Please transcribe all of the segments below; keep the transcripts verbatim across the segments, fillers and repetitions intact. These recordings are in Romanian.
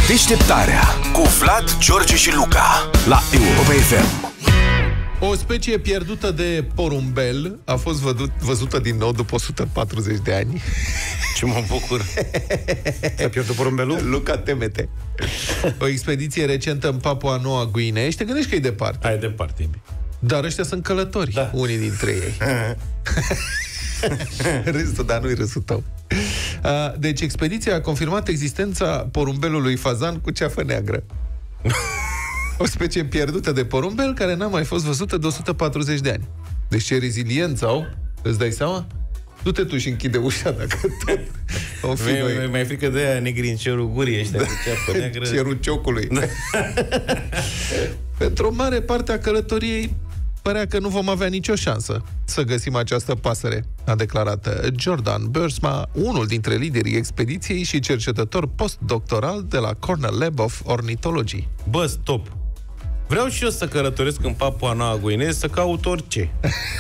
Deșteptarea cu Vlad, George și Luca la Europa F M. O specie pierdută de porumbel a fost vădut, văzută din nou după o sută patruzeci de ani. Ce mă bucur. S-a pierdut porumbelul? Luca, temete. O expediție recentă în Papua Noua Guinee. Și te gândești că e departe. Hai departe. Dar ăștia sunt călători, da. Unii dintre ei. Râsul, dar nu-i râsul tău. Deci expediția a confirmat existența porumbelului fazan cu ceafă neagră. O specie pierdută de porumbel care n-a mai fost văzută de o sută patruzeci de ani. Deci ce reziliență au, îți dai seama? Du-te tu și închide ușa dacă tot o fi mai, noi. mai, mai frică de aia negri în cerul gurii ăștia, da. Cu ceapă neagră. Cerul ciocului. Da. Pentru o mare parte a călătoriei părea că nu vom avea nicio șansă să găsim această pasăre, a declarat Jordan Bursma, unul dintre liderii expediției și cercetător postdoctoral de la Cornell Lab of Ornithology. Bă, stop! Vreau și eu să călătoresc în Papua Noua Guinee să caut orice.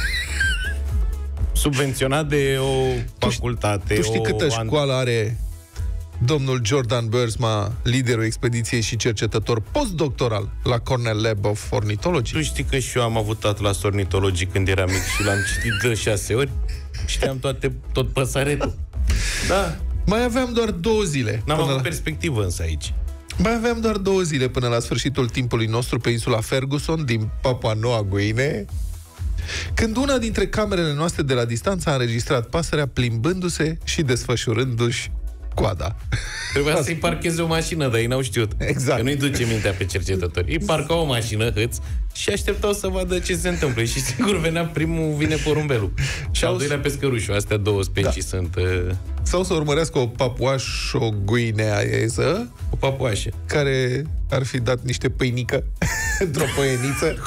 Subvenționat de o facultate. Tu știi o câtă an... școală are domnul Jordan Bursma, liderul expediției și cercetător postdoctoral la Cornell Lab of Ornithology? Tu știi că și eu am avut atlas ornitologic când eram mic și l-am citit de șase ori. Știam toate, tot păsăretul. Da. Mai aveam doar două zile. N-am avut la... perspectivă însă aici. Mai aveam doar două zile până la sfârșitul timpului nostru pe insula Ferguson din Papua Noua Guinee, când una dintre camerele noastre de la distanță a înregistrat pasărea plimbându-se și desfășurându-și coada. Trebuia să-i parcheze o mașină, dar ei n-au știut. Exact. Că nu-i duce mintea pe cercetători. Ei parcau o mașină, hâț, și așteptau să vadă ce se întâmplă. Și sigur venea primul, vine porumbelul. Și al doilea pescărușul. Astea două specii, da. Sunt... Uh... Sau să urmărească o papuașo-guineaeză, o papuașă, care ar fi dat niște pâinică într-o păieniță.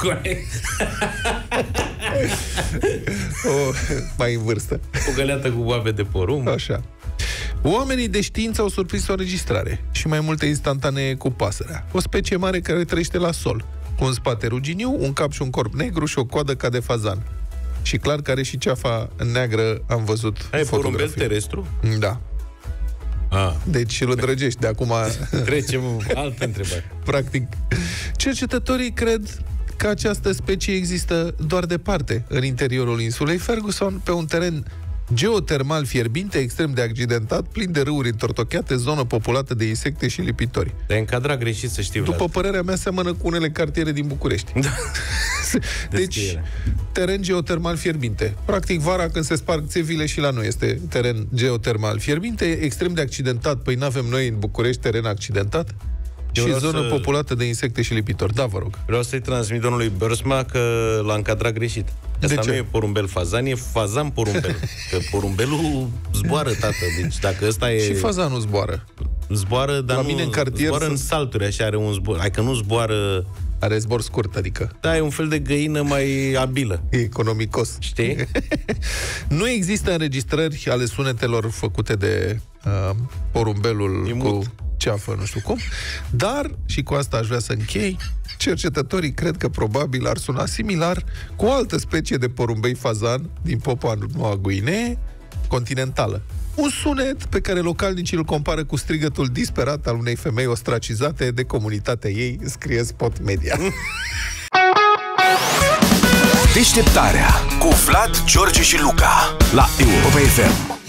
o, mai în vârstă. O găleată cu boabe de porumb. Așa. Oamenii de știință au surprins o înregistrare și mai multe instantanee cu pasărea. O specie mare care trăiește la sol, cu un spate ruginiu, un cap și un corp negru și o coadă ca de fazan. Și clar că are și ceafa neagră, am văzut. Ai porumbel terestru? Da. Ah. Deci îl îndrăgești de acum. Trecem altă întrebare. Practic. Cercetătorii cred că această specie există doar departe, în interiorul insulei Ferguson, pe un teren geotermal fierbinte, extrem de accidentat, plin de râuri întortocheate, zonă populată de insecte și lipitori. Te-ai încadrat greșit, să știi, Vlad. După părerea mea, seamănă cu unele cartiere din București. Da. Deci, teren geotermal fierbinte. Practic, vara, când se sparg țevile, și la noi este teren geotermal fierbinte, extrem de accidentat. Păi n-avem noi în București teren accidentat? Eu și zonă să... populată de insecte și lipitori. Da, vă rog. Vreau să-i transmit domnului Bursma că l-a încadrat greșit. Asta nu e porumbel fazan, e fazan porumbel. Că porumbelul zboară, tată. Deci dacă ăsta e... Și fazanul zboară. Zboară, dar la nu, mine în cartier zboară sunt... în salturi, așa are un zbor. Adică nu zboară... Are zbor scurt, adică. Da, e un fel de găină mai abilă. E economicos. Știi? Nu există înregistrări ale sunetelor făcute de uh, porumbelul cu ceafă, nu știu cum. Dar, și cu asta aș vrea să închei, cercetătorii cred că probabil ar suna similar cu o altă specie de porumbei fazan din Papua Noua Guinee, continentală. Un sunet pe care localnicii îl compară cu strigătul disperat al unei femei ostracizate de comunitatea ei, scrie Spot Media. Deșteptarea cu Vlad, George și Luca la Europa F M.